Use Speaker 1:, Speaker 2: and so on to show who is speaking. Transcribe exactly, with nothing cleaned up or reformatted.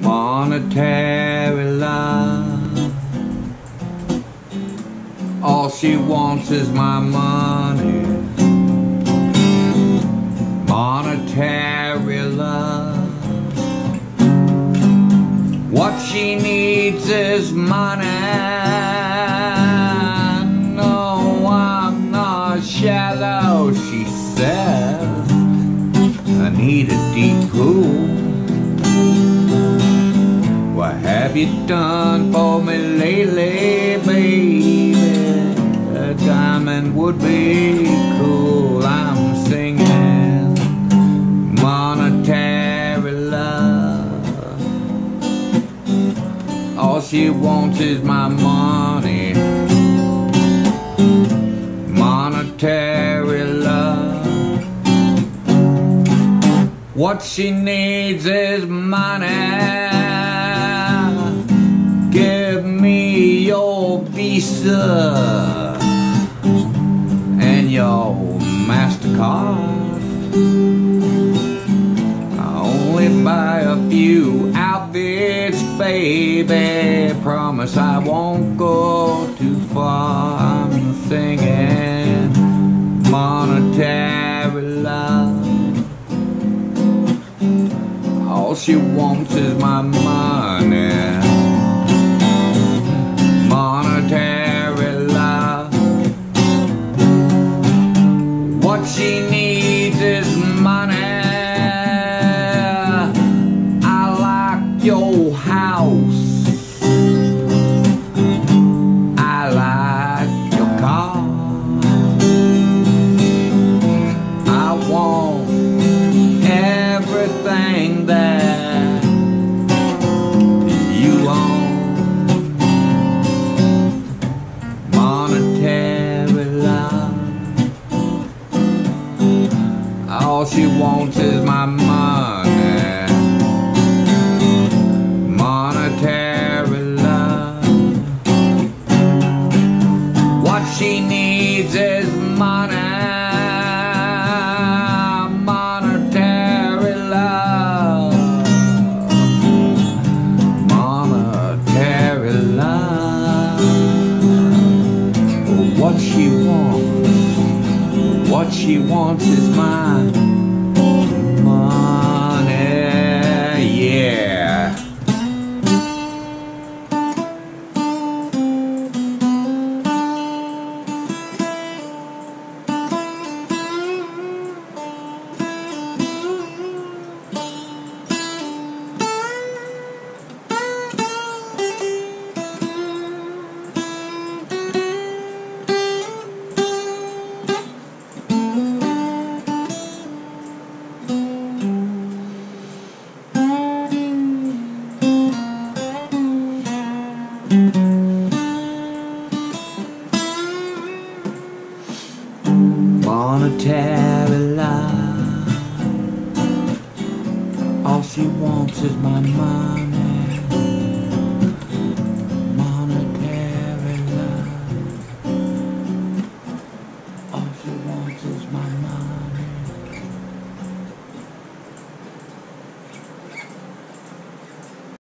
Speaker 1: monetary love. All she wants is my money. Monetary love. What she needs is money. No, I'm not shallow, she says. I need a deep pool. What have you done for me lately, baby? A diamond would be cool. I'm singing monetary love. All she wants is my money. Monetary love. What she needs is money. Give me your Visa and your MasterCard. I only buy a few outfits, baby. Promise I won't go too far. I'm singing monetary love. All she wants is my money. Monetary love. What she needs is money. I like your house. I like your car. I want everything that you own. Monetary love. All she wants is my money. Monetary love. What she needs is money. Monetary love. Monetary love. What she wants, what she wants is my money, yeah. Monetary love. All she wants is my money.